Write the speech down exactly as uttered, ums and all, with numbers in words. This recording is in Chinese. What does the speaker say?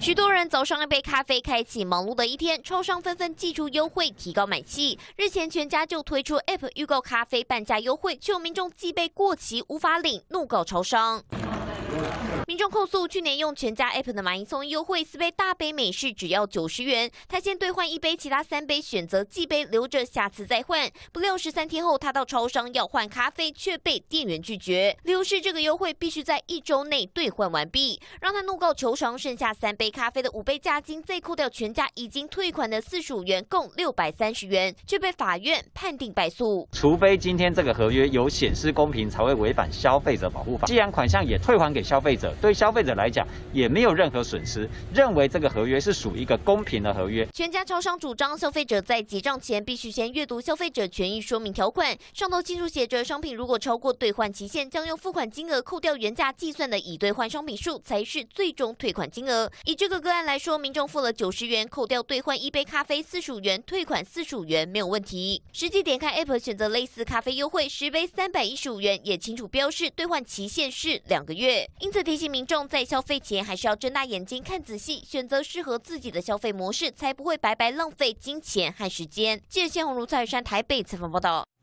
许多人早上一杯咖啡，开启忙碌的一天，超商纷纷祭出优惠，提高买气。日前全家就推出 App 预购咖啡半价优惠，却有民众寄杯过期无法领，怒告超商。 民众控诉，去年用全家 App 的买一送一优惠，四杯大杯美式只要九十元，他先兑换一杯，其他三杯选择寄杯留着，下次再换。不料十三天后，他到超商要换咖啡，却被店员拒绝。理由是这个优惠必须在一周内兑换完毕，让他怒告求偿。剩下三杯咖啡的五倍价金，再扣掉全家已经退款的四十五元，共六百三十元，却被法院判定败诉。 除非今天这个合约有显示公平，才会违反消费者保护法。既然款项也退还给消费者， 对消费者来讲也没有任何损失，认为这个合约是属于一个公平的合约。 全家超商主张，消费者在结账前必须先阅读消费者权益说明条款，上头清楚写着，商品如果超过兑换期限，将用付款金额扣掉原价计算的已兑换商品数才是最终退款金额。以这个个案来说，民众付了九十元，扣掉兑换一杯咖啡四十五元，退款四十五元没有问题。实际点开 App 选择类似咖啡优惠，十杯三百一十五元，也清楚标示兑换期限是两个月。因此提醒民众， 在消费前还是要睁大眼睛看仔细，选择适合自己的消费模式，才不会白白浪费金钱和时间。记者谢鸿儒、蔡玉山台北采访报道。